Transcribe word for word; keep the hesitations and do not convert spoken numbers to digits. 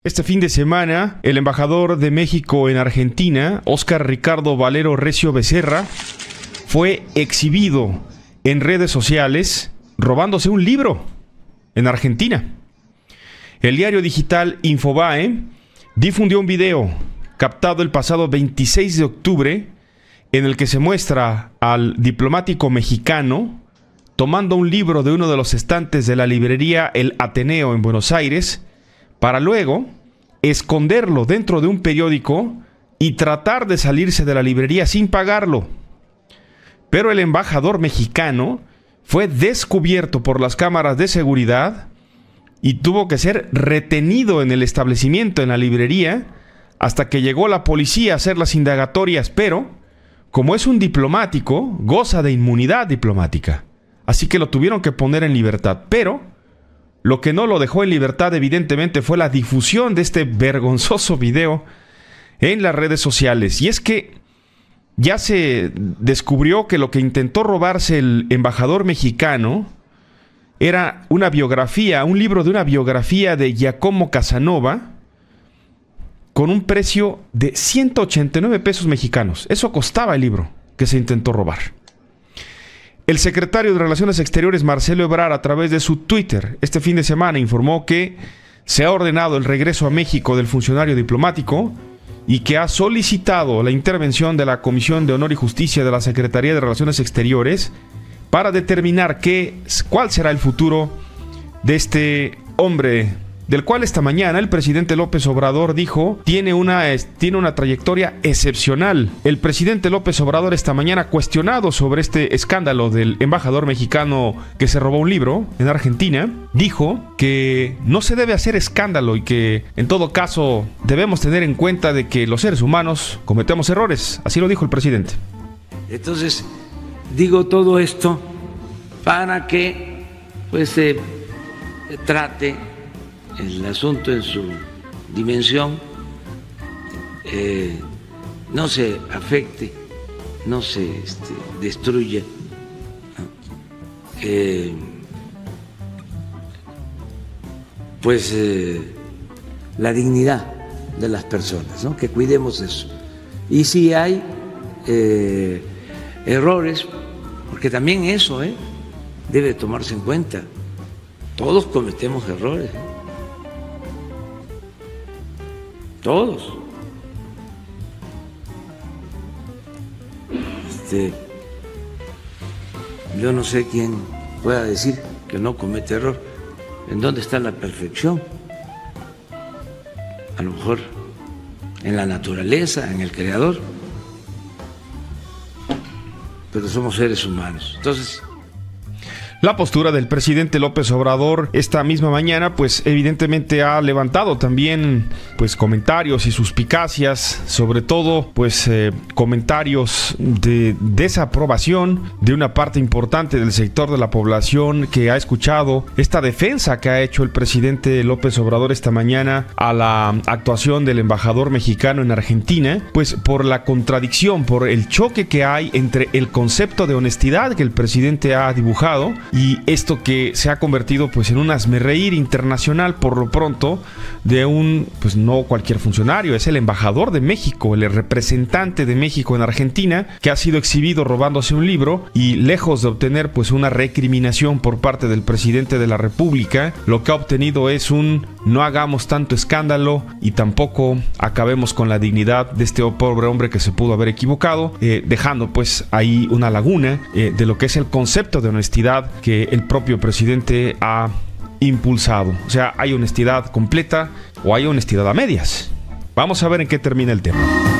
Este fin de semana, el embajador de México en Argentina, Óscar Ricardo Valero Recio Becerra, fue exhibido en redes sociales robándose un libro en Argentina. El diario digital Infobae difundió un video captado el pasado veintiséis de octubre en el que se muestra al diplomático mexicano tomando un libro de uno de los estantes de la librería El Ateneo en Buenos Aires para luego esconderlo dentro de un periódico y tratar de salirse de la librería sin pagarlo. Pero el embajador mexicano fue descubierto por las cámaras de seguridad y tuvo que ser retenido en el establecimiento, en la librería, hasta que llegó la policía a hacer las indagatorias. Pero, como es un diplomático, goza de inmunidad diplomática, así que lo tuvieron que poner en libertad. Pero lo que no lo dejó en libertad, evidentemente, fue la difusión de este vergonzoso video en las redes sociales. Y es que ya se descubrió que lo que intentó robarse el embajador mexicano era una biografía, un libro de una biografía de Giacomo Casanova con un precio de ciento ochenta y nueve pesos mexicanos. Eso costaba el libro que se intentó robar. El secretario de Relaciones Exteriores, Marcelo Ebrard, a través de su Twitter, este fin de semana informó que se ha ordenado el regreso a México del funcionario diplomático y que ha solicitado la intervención de la Comisión de Honor y Justicia de la Secretaría de Relaciones Exteriores para determinar qué, cuál será el futuro de este hombre, del cual esta mañana el presidente López Obrador dijo tiene una, tiene una trayectoria excepcional. El presidente López Obrador esta mañana, cuestionado sobre este escándalo del embajador mexicano que se robó un libro en Argentina, dijo que no se debe hacer escándalo y que en todo caso debemos tener en cuenta de que los seres humanos cometemos errores. Así lo dijo el presidente. Entonces, digo todo esto para que pues se trate el asunto en su dimensión, eh, no se afecte, no se este, destruya ¿no? eh, pues eh, la dignidad de las personas, ¿no? Que cuidemos eso. Y si hay eh, errores, porque también eso ¿eh? debe tomarse en cuenta, todos cometemos errores, ¿eh? Todos. Este, yo no sé quién pueda decir que no comete error. ¿En dónde está la perfección? A lo mejor en la naturaleza, en el Creador. Pero somos seres humanos. Entonces, la postura del presidente López Obrador esta misma mañana, pues evidentemente ha levantado también pues comentarios y suspicacias, sobre todo pues eh, comentarios de desaprobación de una parte importante del sector de la población que ha escuchado esta defensa que ha hecho el presidente López Obrador esta mañana a la actuación del embajador mexicano en Argentina, pues por la contradicción, por el choque que hay entre el concepto de honestidad que el presidente ha dibujado y esto que se ha convertido pues en un hazmerreír internacional por lo pronto de un, pues no cualquier funcionario, es el embajador de México, el representante de México en Argentina, que ha sido exhibido robándose un libro y lejos de obtener pues una recriminación por parte del presidente de la República, lo que ha obtenido es un no hagamos tanto escándalo y tampoco acabemos con la dignidad de este pobre hombre que se pudo haber equivocado, eh, dejando pues ahí una laguna eh, de lo que es el concepto de honestidad que el propio presidente ha impulsado. O sea, ¿hay honestidad completa o hay honestidad a medias? Vamos a ver en qué termina el tema.